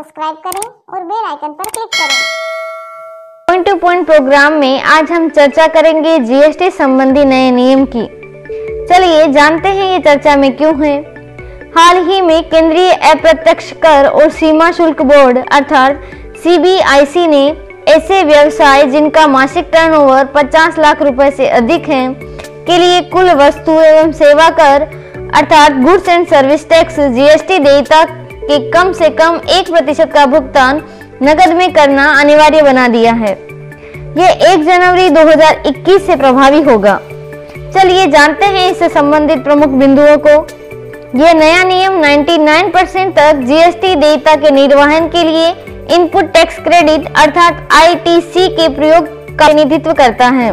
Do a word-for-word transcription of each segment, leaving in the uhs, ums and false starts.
Subscribe करें और bell icon पर क्लिक करें। पॉइंट टू पॉइंट प्रोग्राम में आज हम चर्चा करेंगे जीएसटी संबंधी नए नियम की। चलिए जानते हैं ये चर्चा में क्यों है। हाल ही में केंद्रीय अप्रत्यक्ष कर और सीमा शुल्क बोर्ड अर्थात सीबीआईसी ने ऐसे व्यवसाय जिनका मासिक टर्नओवर पचास लाख रुपए से अधिक है के लिए कुल वस्तु एवं सेवा कर अर्थात goods and service tax GST देयता के कम से कम एक प्रतिशत का भुगतान नकद में करना अनिवार्य बना दिया है। यह एक जनवरी दो हज़ार इक्कीस से प्रभावी होगा। चलिए जानते हैं इससे संबंधित प्रमुख बिंदुओं को। यह नया नियम निन्यानवे परसेंट तक जीएसटी देयता के निर्वहन के लिए इनपुट टैक्स क्रेडिट अर्थात आईटीसी के प्रयोग का प्रतिनिधित्व करता है।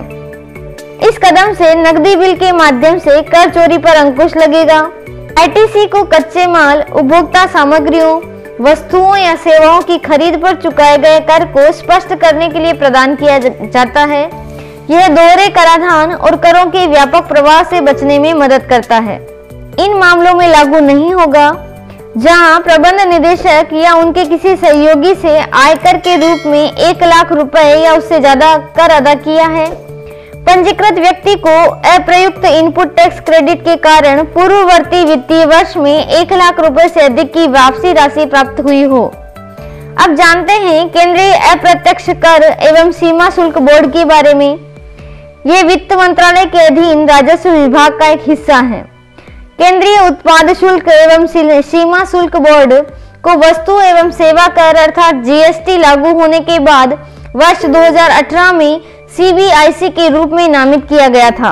इस कदम से नकदी बिल के माध्यम से कर चोरी पर अंकुश लगेगा। आईटीसी को कच्चे माल, उपभोक्ता सामग्रियों, वस्तुओं या सेवाओं की खरीद पर चुकाए गए कर को स्पष्ट करने के लिए प्रदान किया जाता है। यह दोहरे कराधान और करों के व्यापक प्रवाह से बचने में मदद करता है। इन मामलों में लागू नहीं होगा जहां प्रबंध निदेशक या उनके किसी सहयोगी से आयकर के रूप में एक लाख रुपए या उससे ज्यादा कर अदा किया है। पंजीकृत व्यक्ति को अप्रयुक्त इनपुट टैक्स क्रेडिट के कारण पूर्ववर्ती वित्तीय वर्ष में एक लाख रुपए से अधिक की वापसी राशि प्राप्त हुई हो। अब जानते हैं केंद्रीय अप्रत्यक्ष कर एवं सीमा शुल्क बोर्ड के बारे में। ये वित्त मंत्रालय के अधीन राजस्व विभाग का एक हिस्सा है। केंद्रीय उत्पाद शुल्क एवं सीमा शुल्क बोर्ड को वस्तु एवं सेवा कर अर्थात जीएसटी लागू होने के बाद वर्ष दो हज़ार अठारह में सीबीआईसी के रूप में नामित किया गया था।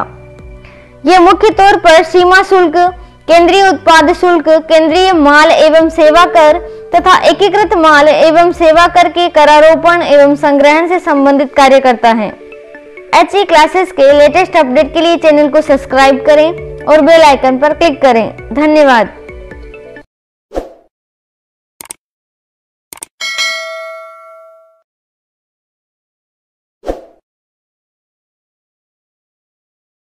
यह मुख्य तौर पर सीमा शुल्क, केंद्रीय उत्पाद शुल्क, केंद्रीय माल एवं सेवा कर तथा एकीकृत माल एवं सेवा कर के करारोपण एवं संग्रहण से संबंधित कार्य करता है। एचई क्लासेस के लेटेस्ट अपडेट के लिए चैनल को सब्सक्राइब करें और बेल आइकन पर क्लिक करें। धन्यवाद।